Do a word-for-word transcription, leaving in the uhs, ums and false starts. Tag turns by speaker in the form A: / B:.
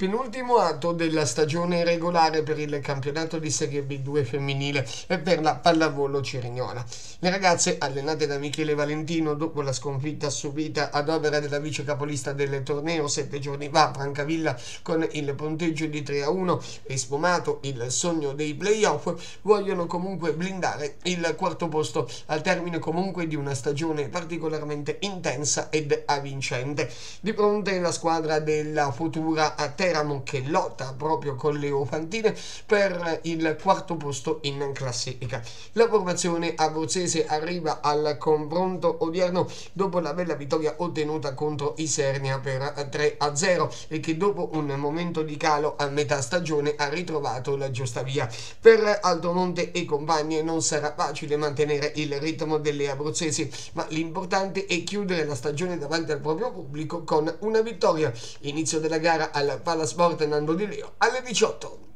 A: Penultimo atto della stagione regolare per il campionato di Serie B due femminile e per la pallavolo cerignola. Le ragazze, allenate da Michele Valentino dopo la sconfitta subita ad opera della vice capolista del torneo sette giorni fa a Francavilla con il punteggio di tre a uno e sfumato il sogno dei playoff, vogliono comunque blindare il quarto posto al termine comunque di una stagione particolarmente intensa ed avvincente. Di fronte la squadra della Futura a Teramo che lotta proprio con le Ofantine per il quarto posto in classifica. La formazione abruzzese arriva al confronto odierno dopo la bella vittoria ottenuta contro Isernia per tre a zero e che dopo un momento di calo a metà stagione ha ritrovato la giusta via. Per Altomonte e compagni non sarà facile mantenere il ritmo delle abruzzesi, ma l'importante è chiudere la stagione davanti al proprio pubblico con una vittoria. Inizio della gara al Palasport Nando Di Leo alle diciotto.